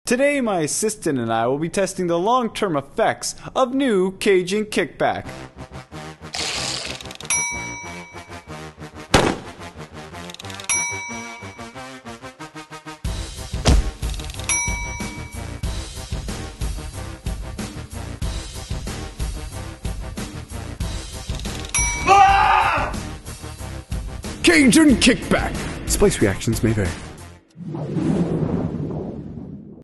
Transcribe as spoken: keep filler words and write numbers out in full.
Today, my assistant and I will be testing the long-term effects of new Cajun Kickback. Ah! Cajun Kickback. Splice reactions may vary.